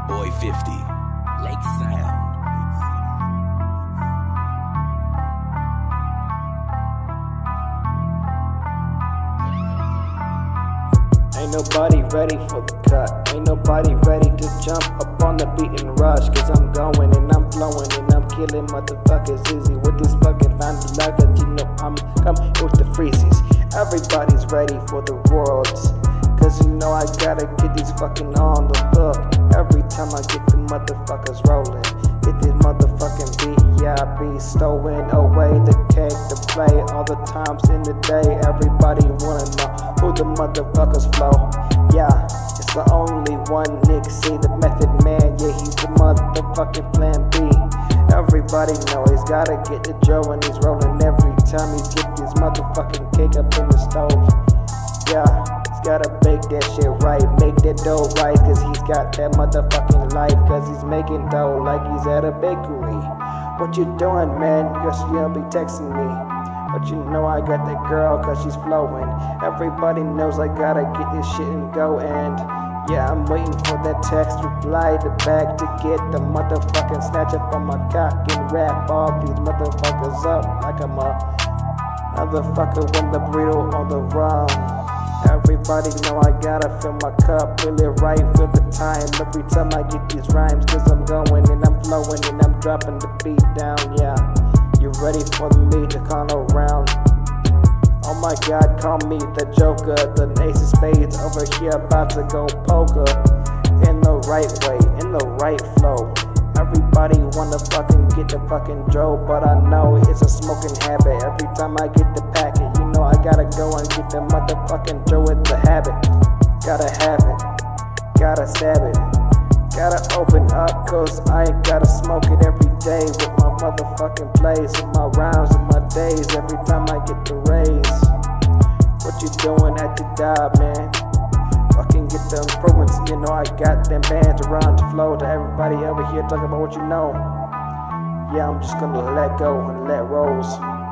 Boy 50, Lakeside. Ain't nobody ready for the cut. Ain't nobody ready to jump up on the beat and rush. Cause I'm going and I'm flowing and I'm killing motherfuckers easy with this fucking found life that you know I'm coming with the freezies. Everybody's ready for the worlds. Cause you know I gotta get these fucking on the hook. Every time I get the motherfuckers rolling. Get this motherfucking beat, yeah, I be stowing away the cake to play all the times in the day. Everybody wanna know who the motherfuckers flow. Yeah, it's the only one Nick C, the Method Man. Yeah, he's the motherfucking plan B. Everybody know he's gotta get the Joe and he's rolling every time he get this motherfucking cake up in the stove. Yeah, he's gotta bake that shit right, make that dough right, cause he's got that motherfucking life, cause he's making dough like he's at a bakery. What you doing, man? Guess you'll be texting me. But you know I got that girl cause she's flowing. Everybody knows I gotta get this shit and go, and yeah, I'm waiting for that text reply to back to get the motherfucking snatch up on my cock and wrap all these motherfuckers up like I'm a motherfucker with the burrito on the rum. Everybody know I gotta fill my cup, feel it right, feel the time every time I get these rhymes, cause I'm going and I'm flowing and I'm dropping the beat down. Yeah, you ready for me to come around? Oh my god, call me the Joker, the ace of spades over here about to go poker. In the right way, in the right flow. Everybody wanna fucking get the fucking Joe, but I know it's a smoking habit. Every time I get the packet, you know I gotta go and get the motherfucking Joe with the habit. Gotta have it, gotta stab it, gotta open up, cause I gotta smoke it every day with my motherfucking plays and my rhymes and my days every time I get the raise. What you doing at your job, man? Fucking get the improvements, you know I got them bands around the flow to everybody over here talking about what you know. Yeah, I'm just gonna let go and let rolls.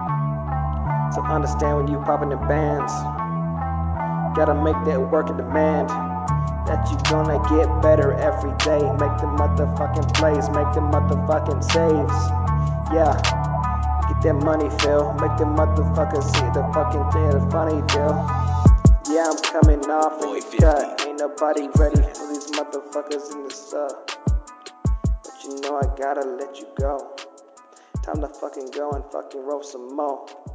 So understand when you popping the bands, gotta make that work and demand that you gonna get better every day. Make the motherfucking plays, make the motherfucking saves. Yeah, get that money, Phil. Make the motherfuckers see the fucking thing, the funny, Phil. Yeah, I'm coming off in the cut. Ain't nobody ready for these motherfuckers in the stuff. But you know I gotta let you go. Time to fucking go and fucking roll some more.